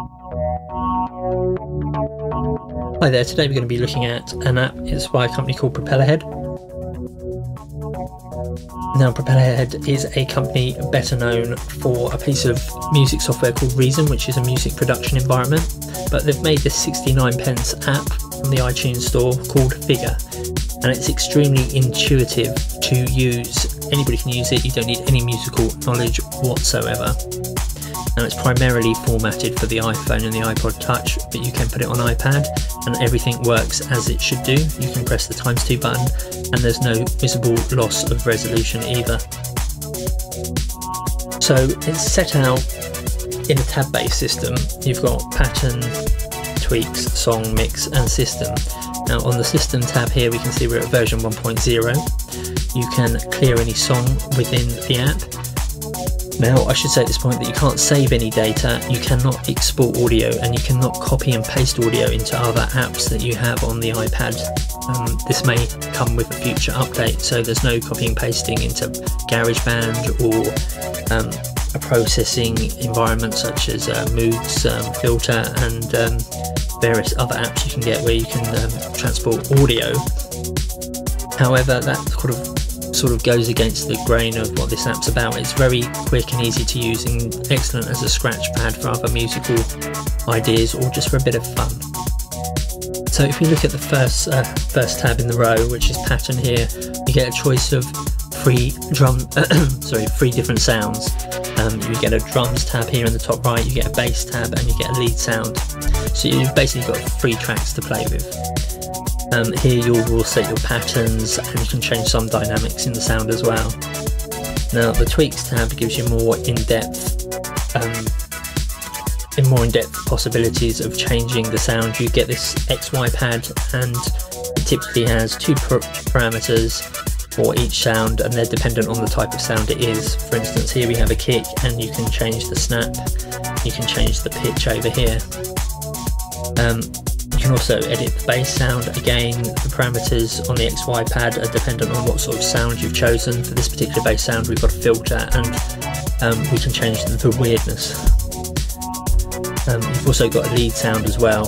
Hi there, today we're going to be looking at an app. It's by a company called Propellerhead. Now, Propellerhead is a company better known for a piece of music software called Reason, which is a music production environment, but they've made this 69p app from the iTunes store called Figure, and it's extremely intuitive to use. Anybody can use it, you don't need any musical knowledge whatsoever. Now, it's primarily formatted for the iPhone and the iPod Touch, but you can put it on iPad and everything works as it should do. You can press the ×2 button and there's no visible loss of resolution either. So it's set out in a tab-based system. You've got pattern, tweaks, song, mix and system. Now on the system tab here we can see we're at version 1.0. You can clear any song within the app. Now, I should say at this point that you can't save any data, you cannot export audio, and you cannot copy and paste audio into other apps that you have on the iPad. This may come with a future update, so there's no copying and pasting into GarageBand or a processing environment such as Moods, Filter, and various other apps you can get where you can transport audio. However, that sort of goes against the grain of what this app's about. It's very quick and easy to use and excellent as a scratch pad for other musical ideas or just for a bit of fun. So if we look at the first tab in the row, which is pattern here, you get a choice of three different sounds. You get a drums tab here in the top right, you get a bass tab and you get a lead sound. So you've basically got 3 tracks to play with. Here you will set your patterns and you can change some dynamics in the sound as well. Now the tweaks tab gives you more in-depth possibilities of changing the sound. You get this XY pad and it typically has 2 parameters for each sound and they're dependent on the type of sound it is. For instance, here we have a kick and you can change the snap, you can change the pitch over here. You can also edit the bass sound. Again, the parameters on the XY pad are dependent on what sort of sound you've chosen. For this particular bass sound we've got a filter and we can change the weirdness. You've also got a lead sound as well,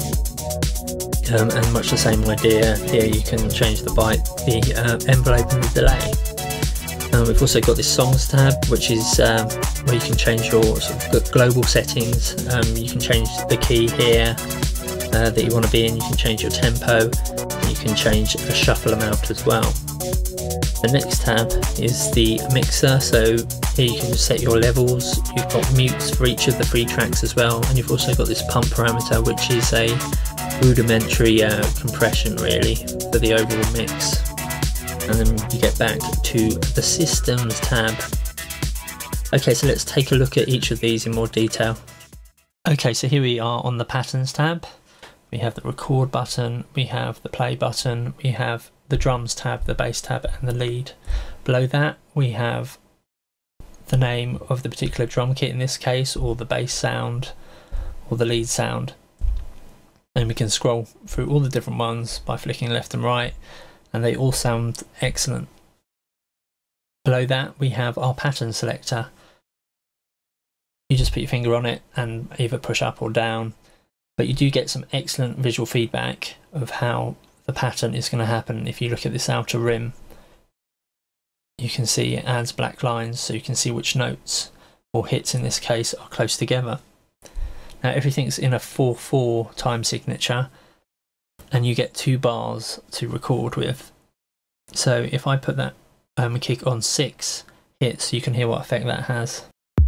and much the same idea. Here you can change the byte, the envelope and the delay. We've also got this songs tab, which is where you can change your sort of global settings. You can change the key here that you want to be in, you can change your tempo, and you can change a shuffle amount as well. The next tab is the mixer, so here you can set your levels. You've got mutes for each of the 3 tracks as well, and you've also got this pump parameter, which is a rudimentary compression really for the overall mix. And then you get back to the systems tab. Okay, so let's take a look at each of these in more detail. Okay, so here we are on the patterns tab. We have the record button, we have the play button, we have the drums tab, the bass tab and the lead. Below that we have the name of the particular drum kit in this case, or the bass sound or the lead sound. And we can scroll through all the different ones by flicking left and right, and they all sound excellent. Below that we have our pattern selector. You just put your finger on it and either push up or down, but you do get some excellent visual feedback of how the pattern is going to happen. If you look at this outer rim, you can see it adds black lines, so you can see which notes, or hits in this case, are close together. Now everything's in a 4/4 time signature, and you get 2 bars to record with. So if I put that kick on 6 hits, you can hear what effect that has.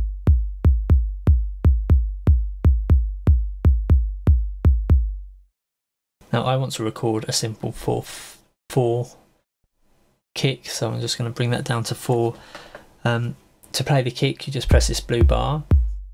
Now I want to record a simple 4/4 kick, so I'm just going to bring that down to 4. To play the kick, you just press this blue bar,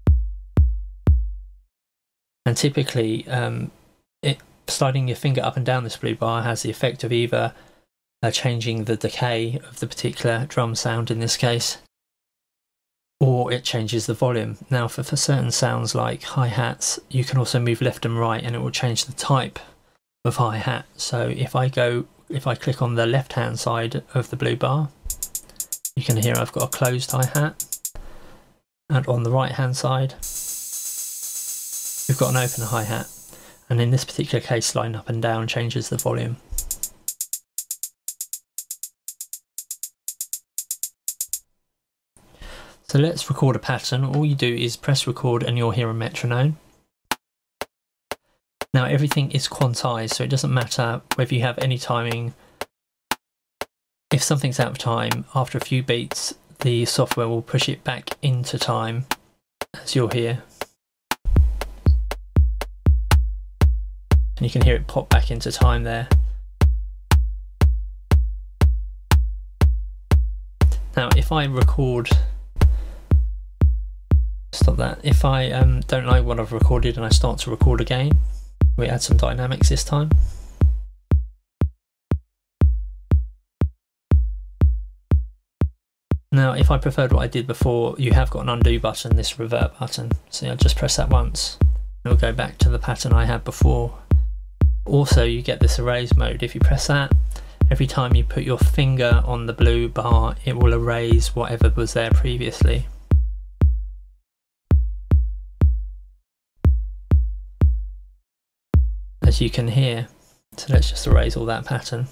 and typically sliding your finger up and down this blue bar has the effect of either changing the decay of the particular drum sound in this case, or it changes the volume. Now for certain sounds like hi-hats, you can also move left and right and it will change the type of hi-hat. So if I click on the left hand side of the blue bar, you can hear I've got a closed hi-hat, and on the right hand side we've got an open hi-hat, and in this particular case sliding up and down changes the volume. So let's record a pattern. All you do is press record and you'll hear a metronome. Now everything is quantized, so it doesn't matter whether you have any timing. If something's out of time, after a few beats, the software will push it back into time, as you'll hear. And you can hear it pop back into time there. Now if I record, stop that, if I don't like what I've recorded and I start to record again, we add some dynamics this time. Now if I preferred what I did before, you have got an undo button, this revert button, so I'll just press that once and it'll go back to the pattern I had before. Also you get this erase mode. If you press that, every time you put your finger on the blue bar it will erase whatever was there previously. As you can hear. So let's just erase all that pattern.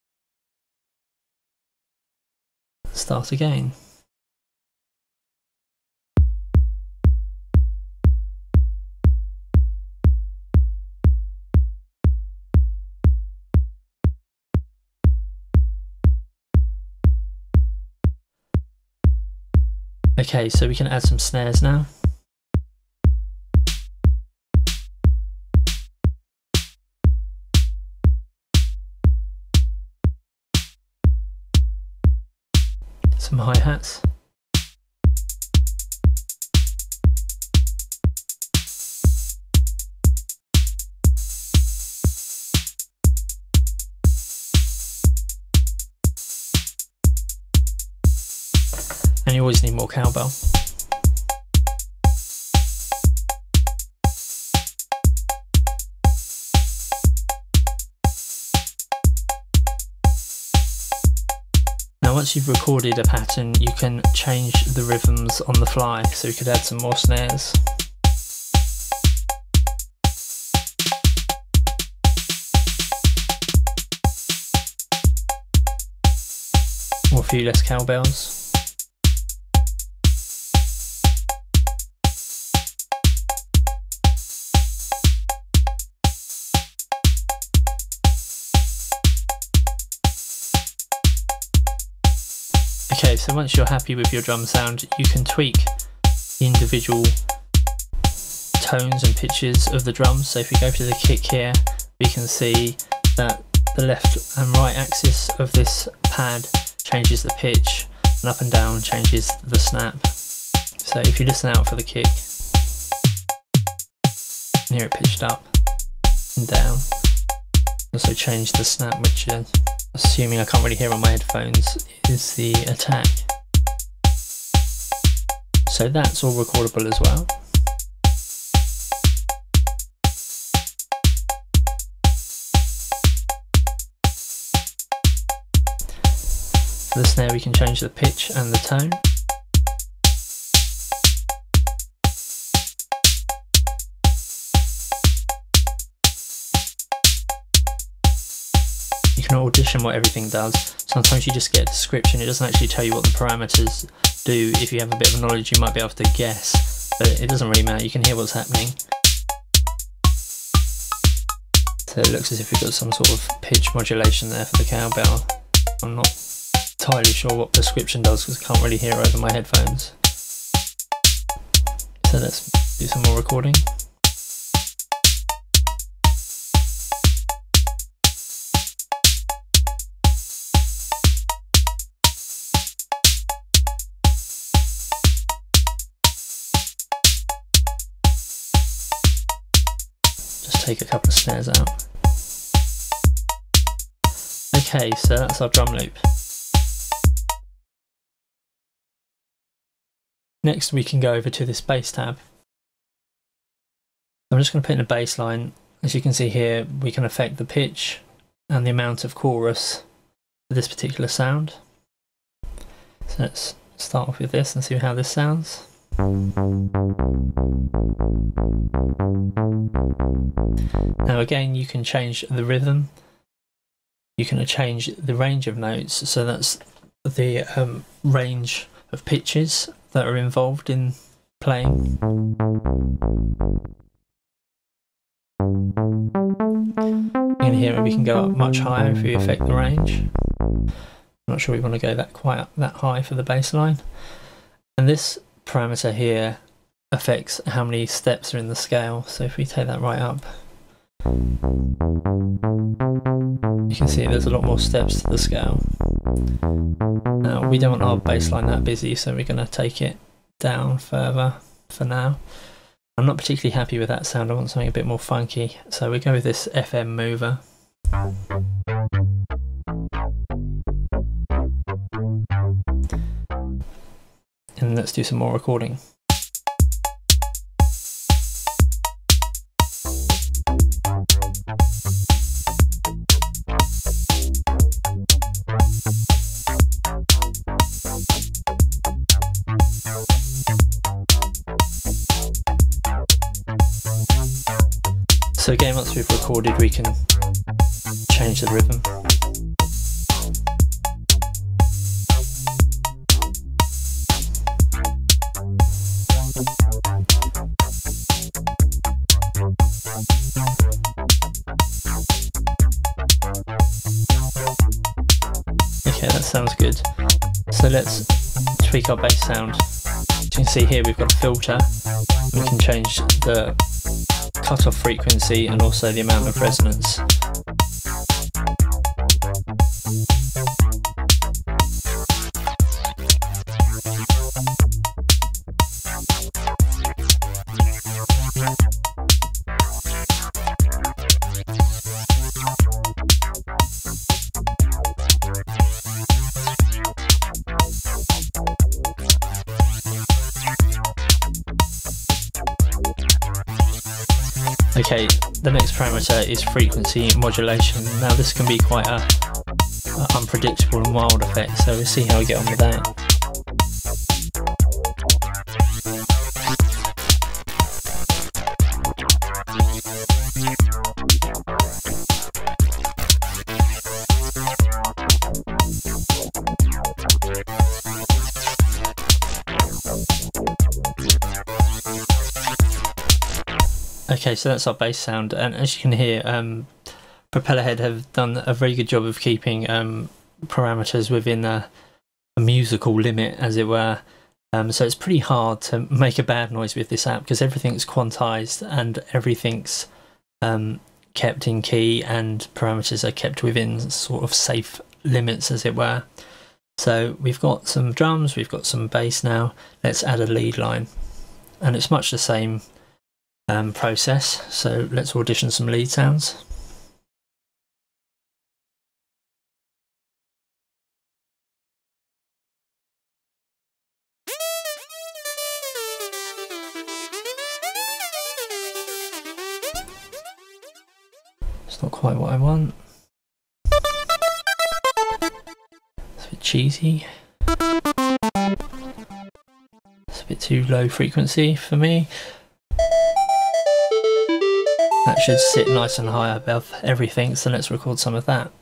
Start again. Okay, so we can add some snares now. Some hi-hats. And you always need more cowbell. Now once you've recorded a pattern, you can change the rhythms on the fly, so you could add some more snares. Or a few less cowbells. Okay, so once you're happy with your drum sound, you can tweak the individual tones and pitches of the drums. So if we go to the kick here, we can see that the left and right axis of this pad changes the pitch, and up and down changes the snap. So if you listen out for the kick, you can hear it pitched up and down. Also change the snap, which is, assuming I can't really hear on my headphones, is the attack. So that's all recordable as well. For the snare we can change the pitch and the tone. You can audition what everything does. Sometimes you just get a description, it doesn't actually tell you what the parameters do. If you have a bit of knowledge you might be able to guess, but it doesn't really matter, you can hear what's happening. So it looks as if we've got some sort of pitch modulation there for the cowbell. I'm not entirely sure what description does because I can't really hear over my headphones. So let's do some more recording. Take a couple of snares out. Okay, so that's our drum loop. Next we can go over to this bass tab. I'm just going to put in a bass line. As you can see here, we can affect the pitch and the amount of chorus for this particular sound. So let's start off with this and see how this sounds. Now again, you can change the rhythm, you can change the range of notes, so that's the range of pitches that are involved in playing. In here we can go up much higher if we affect the range. I'm not sure we want to go quite that high for the bass line. And this parameter here affects how many steps are in the scale. So if we take that right up, you can see there's a lot more steps to the scale. Now we don't want our bass line that busy, so we're going to take it down further for now. I'm not particularly happy with that sound, I want something a bit more funky, so we go with this FM mover. And let's do some more recording. So again, once we've recorded, we can change the rhythm. Okay, that sounds good. So let's tweak our bass sound. As you can see here, we've got a filter. We can change the cutoff frequency and also the amount of resonance. Okay, the next parameter is frequency modulation. Now this can be quite a unpredictable and wild effect, so we'll see how we get on with that. Okay, so that's our bass sound, and as you can hear, Propellerhead have done a very good job of keeping parameters within a musical limit, as it were. So it's pretty hard to make a bad noise with this app because everything's quantized and everything's kept in key, and parameters are kept within sort of safe limits, as it were. So we've got some drums, we've got some bass now. Let's add a lead line, and it's much the same process, so let's audition some lead sounds. It's not quite what I want. It's a bit cheesy. It's a bit too low frequency for me. That should sit nice and high above everything, so let's record some of that.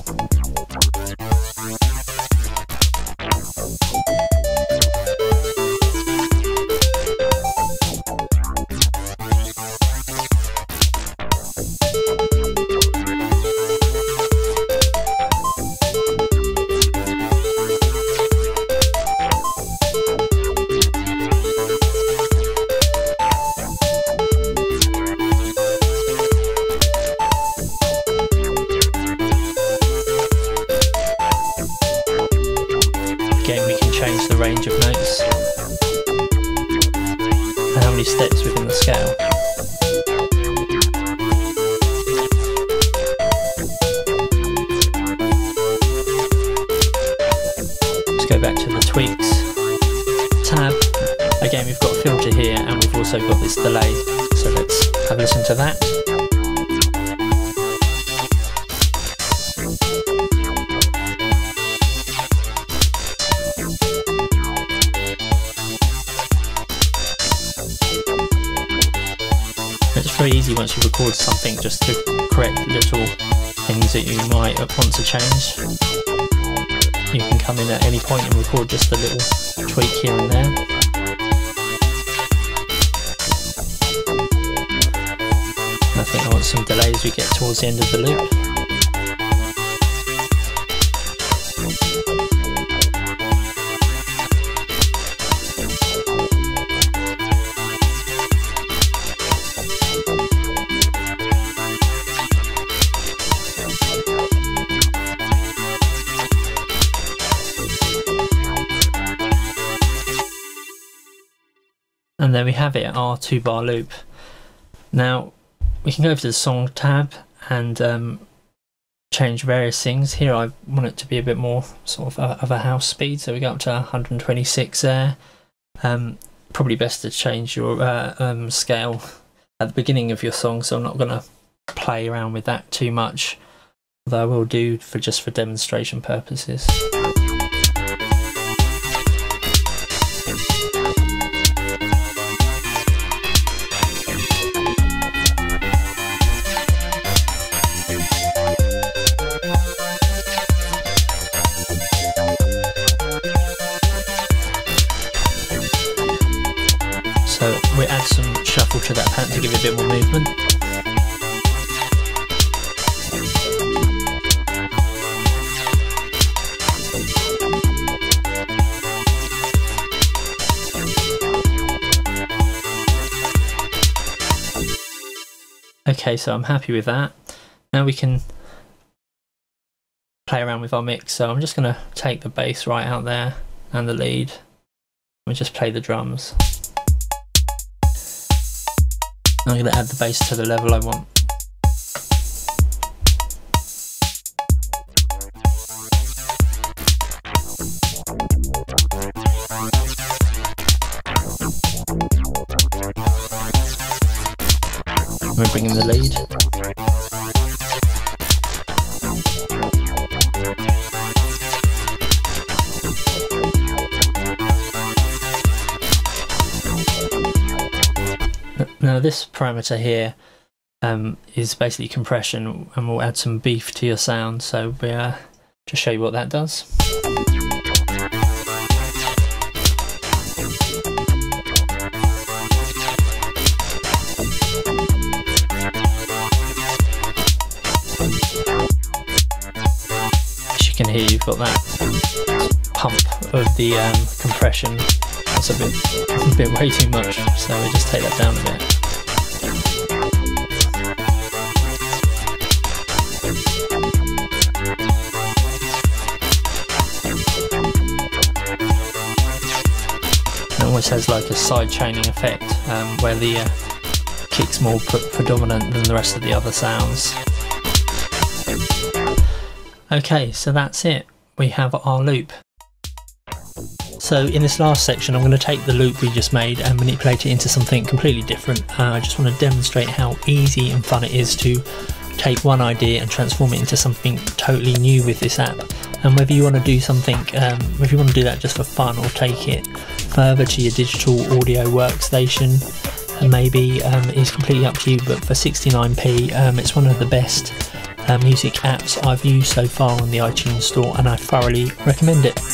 Again, we can change the range of notes and how many steps within the scale. Let's go back to the tweaks tab. Again, we've got a filter here and we've also got this delay, so let's have a listen to that. it's very easy once you record something just to correct little things that you might want to change. You can come in at any point and record just a little tweak here and there. And I think I want some delay as we get towards the end of the loop. And there we have it, our 2-bar loop. Now we can go over to the song tab and change various things. Here I want it to be a bit more sort of a house speed, so we go up to 126 there. Probably best to change your scale at the beginning of your song, so I'm not going to play around with that too much, although I will do just for demonstration purposes. So we add some shuffle to that pattern to give it a bit more movement. Okay, so I'm happy with that. Now we can play around with our mix. So I'm just going to take the bass right out there and the lead. We just play the drums. I'm going to add the bass to the level I want. We're bringing the lead. Now this parameter here is basically compression, and we'll add some beef to your sound, so we'll just show you what that does. As you can hear, you've got that pump of the compression. That's a bit way too much, so we just take that down a bit. It almost has like a side chaining effect, where the kick's more predominant than the rest of the other sounds. Okay, so that's it. We have our loop. So in this last section I'm going to take the loop we just made and manipulate it into something completely different. I just want to demonstrate how easy and fun it is to take one idea and transform it into something totally new with this app. And whether you want to do something, if you want to do that just for fun or take it further to your digital audio workstation, and maybe is completely up to you, but for 69p it's one of the best music apps I've used so far on the iTunes store, and I thoroughly recommend it.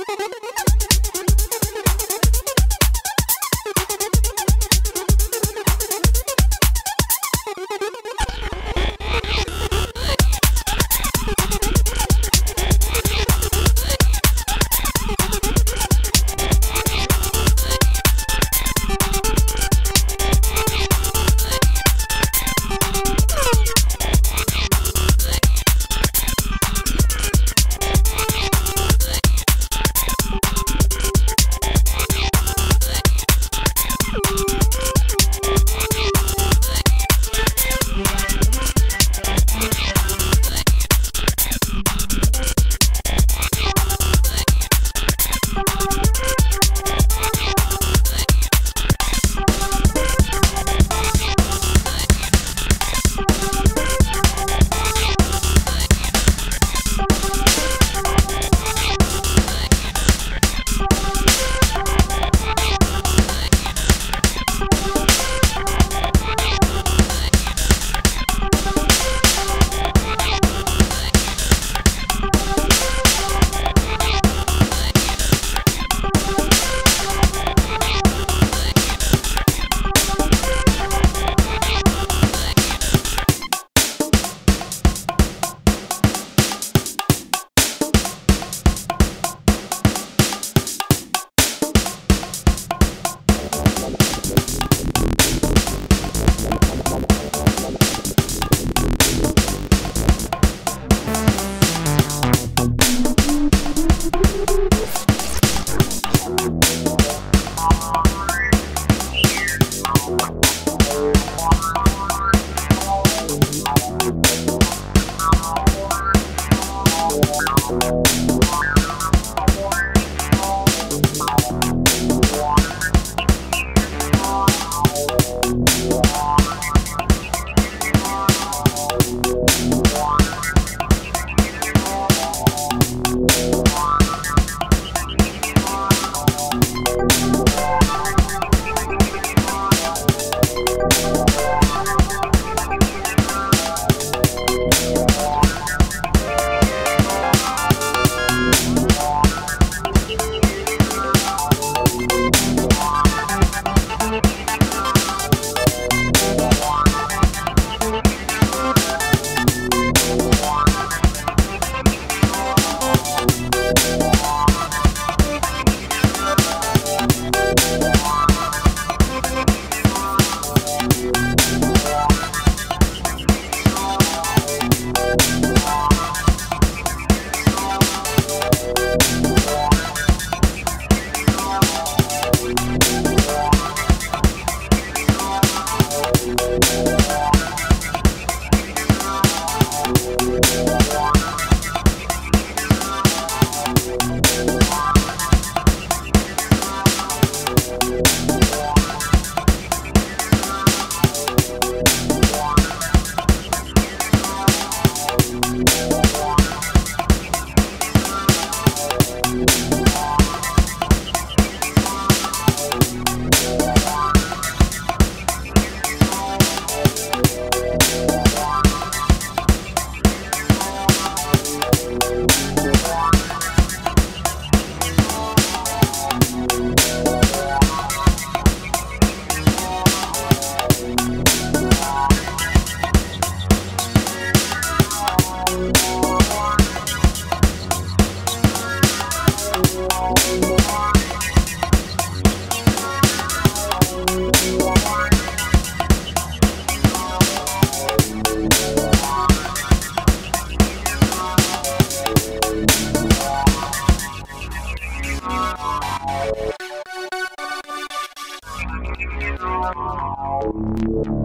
Thank you.